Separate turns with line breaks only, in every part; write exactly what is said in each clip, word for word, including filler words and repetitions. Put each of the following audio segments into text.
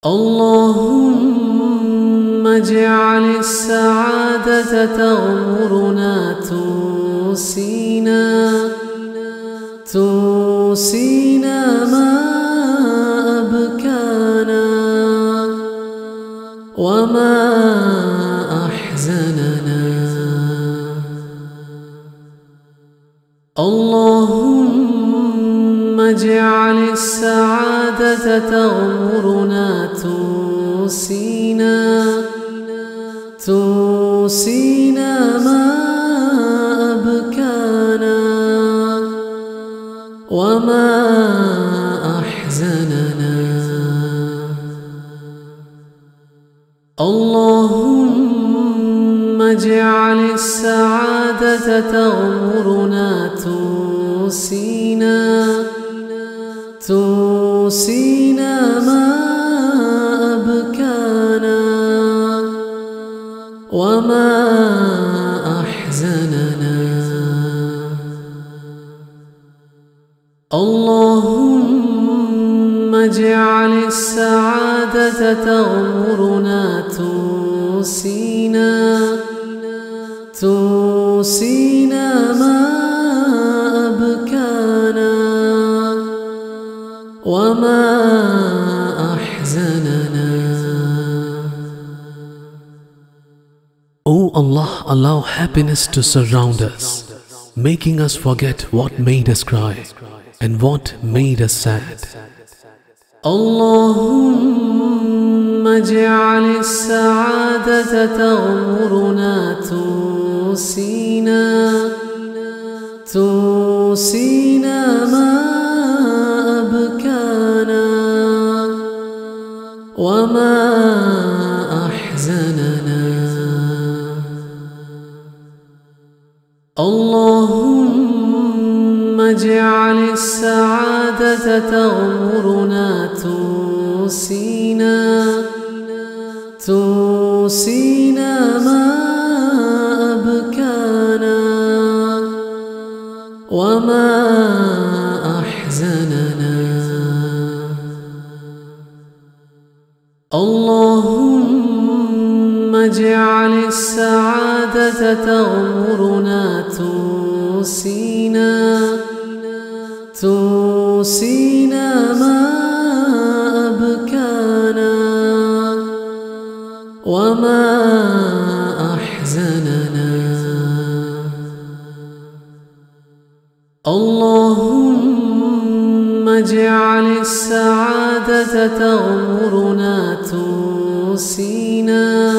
اللهم اجعل السعادة تغمرنا تنسينا تنسينا ما أبكانا وما أحزننا. اللهم اجعل السعادة تغمرنا تنسينا تنسينا ما أبكانا وما أحزننا. اللهم اجعل السعادة تغمرنا تنسينا تنسينا ما أبكانا وما أحزننا. اللهم اجعل السعادة تغمرنا تنسينا تنسينا ما أبكانا وما أحزننا.
O Allah, allow happiness to surround us, making us forget what made us cry and what made us sad.
اللهم اجعل السعادة تغمرنا تنسينا تنسينا ما أبكانا وما أحزننا. اللهم اجعل السعادة تغمرنا تنسينا تنسينا ما أبكانا وما أحزننا. اللهم اجعل السعادة تغمرنا تنسينا تنسينا ما أبكانا وما أحزننا. اللهم اجعل السعادة تغمرنا تنسينا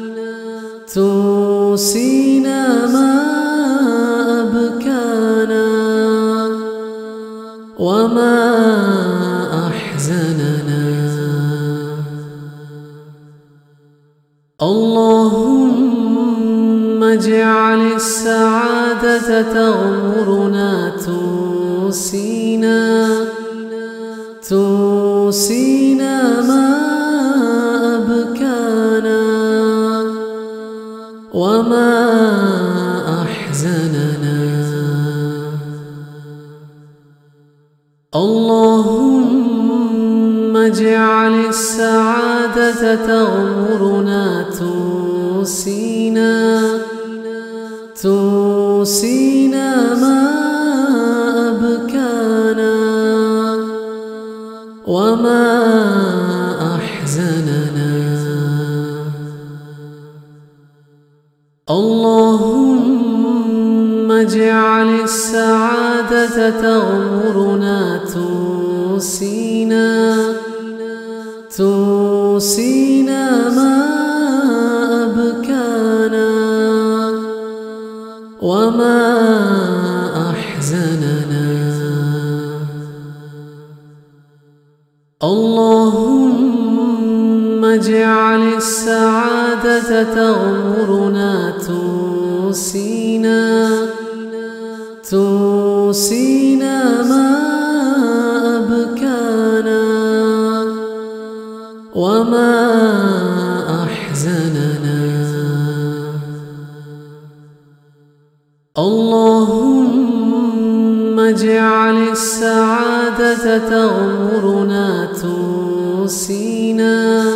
تنسينا ما أبكانا وما أحزننا. اللهم اجعل السعادة تغمرنا تنسينا تنسينا ما أبكانا وما أحزننا. اللهم اجعل السعادة تغمرنا تنسينا تنسينا ما أبكانا وما أحزننا. اللهم اجعل السعادة تغمرنا تنسينا تنسينا ما أبكانا وما أحزننا. اللهم اجعل السعادة تغمرنا تنسينا تنسينا ما أبكانا وما أحزننا. اللهم اجعل السعادة تغمرنا تنسينا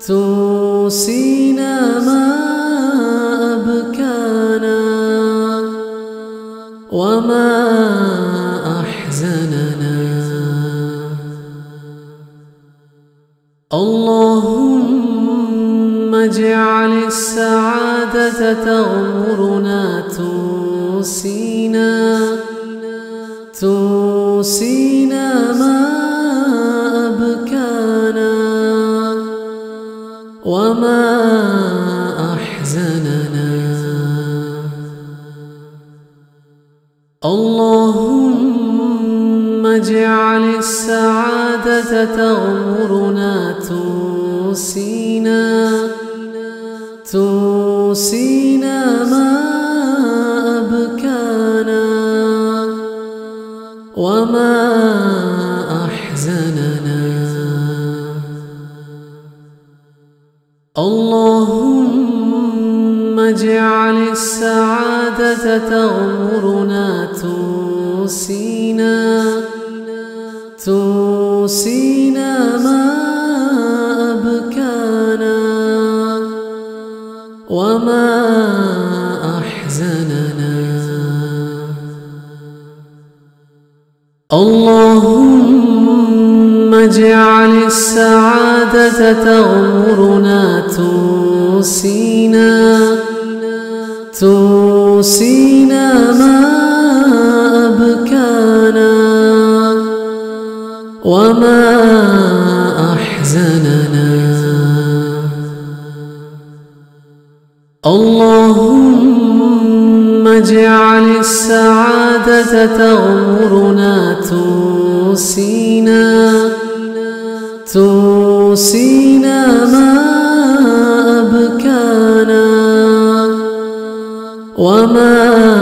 توصينا ما أبكانا وما أحزننا. اللهم اجعل السعادة تغمرنا توصينا توصينا ما أبكانا وما أحزننا. اللهم اجعل السعادة تغمرنا توصينا توصينا ما أبكانا وما أحزننا. اللهم اجعل السعادة تغمرنا توصينا توصينا ما أبكانا وما أحزننا. اللهم اجعل السعادة تغمرنا توصينا توصينا ما أبكانا وما أحزننا. اللهم اجعل السعادة تغمرنا توصينا توصينا ما أبكانا وما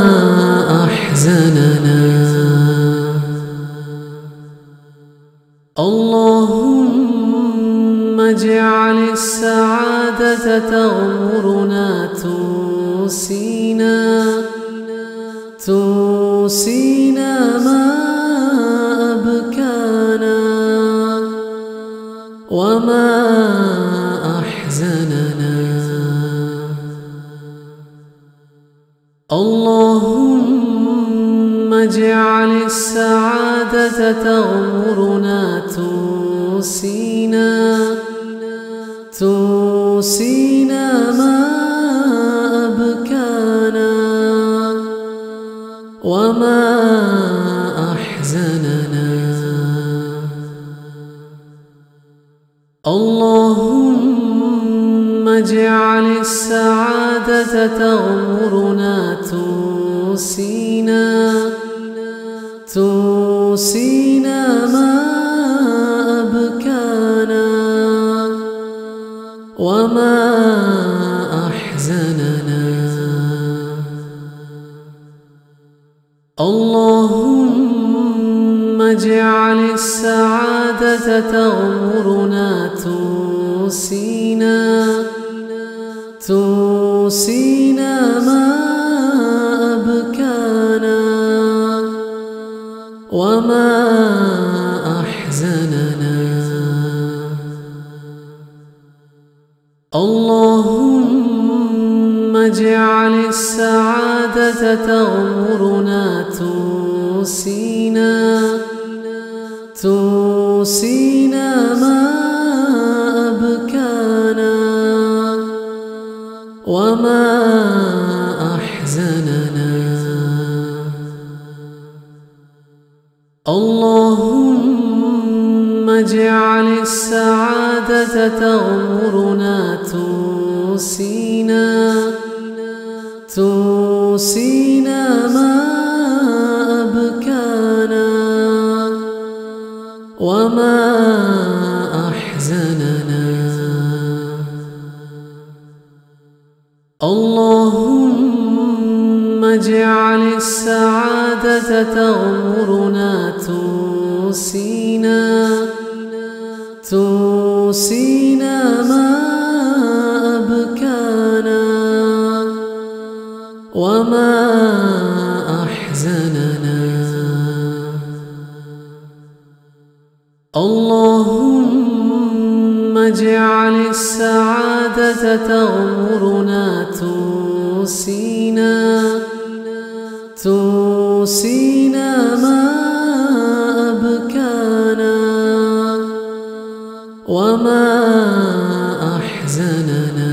أحزننا. اللهم اجعل السعادة تغمرنا توصينا توصينا ما أبكانا وما أحزننا. اللهم اجعل السعادة تغمرنا توصينا توصينا ما أبكانا وما أحزننا. اللهم اجعل السعادة تغمرنا توصينا توصينا ما أبكانا وما أحزننا. اللهم اجعل السعادة تغمرنا توصينا توصينا ما أبكانا وما أحزننا. اللهم اجعل السعادة تغمرنا توصينا توصينا ما أبكانا وما أحزننا. اللهم اجعل السعادة تغمرنا توصينا توصينا ما أبكانا وما أحزننا. اللهم اجعل السعادة تغمرنا توصينا توصينا ما أبكانا وما أحزننا. اللهم اجعل السعادة تغمرنا توسينا توسينا ما أبكانا وما أحزننا